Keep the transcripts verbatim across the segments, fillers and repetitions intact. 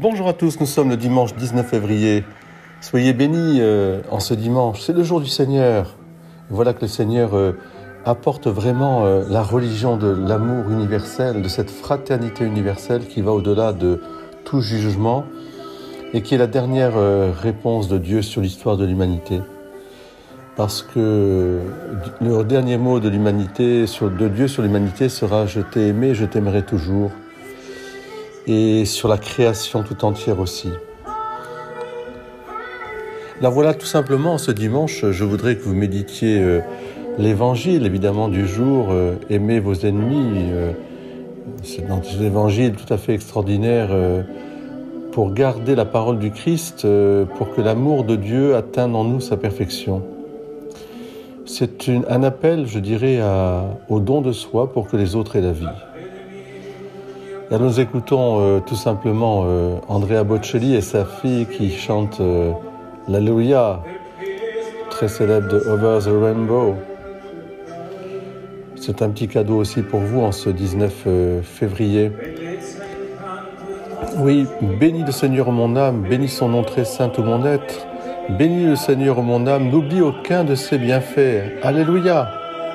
Bonjour à tous, nous sommes le dimanche dix-neuf février. Soyez bénis euh, en ce dimanche, c'est le jour du Seigneur. Voilà que le Seigneur euh, apporte vraiment euh, la religion de l'amour universel, de cette fraternité universelle qui va au-delà de tout jugement et qui est la dernière euh, réponse de Dieu sur l'histoire de l'humanité. Parce que le dernier mot de l'humanité, sur, de Dieu sur l'humanité sera « Je t'ai aimé, je t'aimerai toujours ». Et sur la création tout entière aussi. Là voilà, tout simplement, ce dimanche, je voudrais que vous méditiez euh, l'évangile, évidemment, du jour, euh, « Aimez vos ennemis euh, ». C'est dans cet évangile tout à fait extraordinaire euh, pour garder la parole du Christ, euh, pour que l'amour de Dieu atteigne en nous sa perfection. C'est une, un appel, je dirais, à, au don de soi pour que les autres aient la vie. Là, nous écoutons euh, tout simplement euh, Andrea Bocelli et sa fille qui chantent euh, l'Alléluia, très célèbre de Over the Rainbow. C'est un petit cadeau aussi pour vous en ce dix-neuf février. Oui, bénis le Seigneur mon âme, bénis son nom très saint tout mon être. Bénis le Seigneur mon âme, n'oublie aucun de ses bienfaits. Alléluia.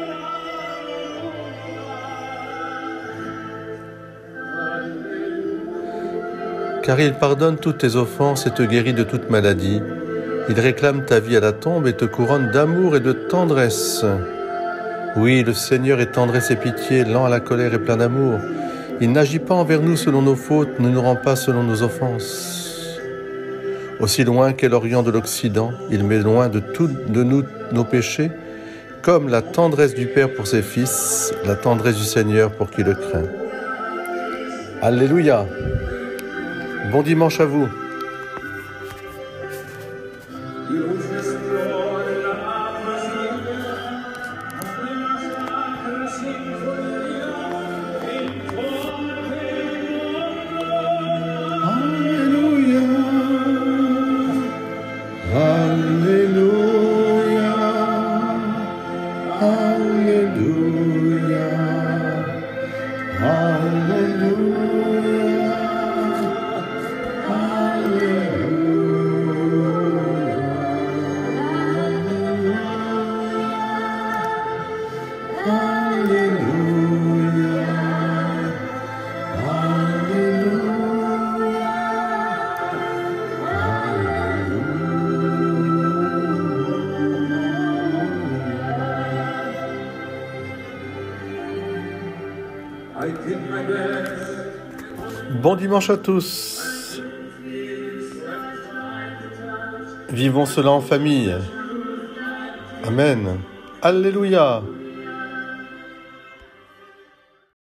Car il pardonne toutes tes offenses et te guérit de toute maladie. Il réclame ta vie à la tombe et te couronne d'amour et de tendresse. Oui, le Seigneur est tendresse et pitié, lent à la colère et plein d'amour. Il n'agit pas envers nous selon nos fautes, ne nous rend pas selon nos offenses. Aussi loin qu'est l'Orient de l'Occident, il met loin de tout de nous nos péchés, comme la tendresse du Père pour ses fils, la tendresse du Seigneur pour qui le craint. Alléluia. Bon dimanche à vous. Alléluia, Alléluia, Alléluia, Alléluia. Bon dimanche à tous. Vivons cela en famille. Amen. Alléluia.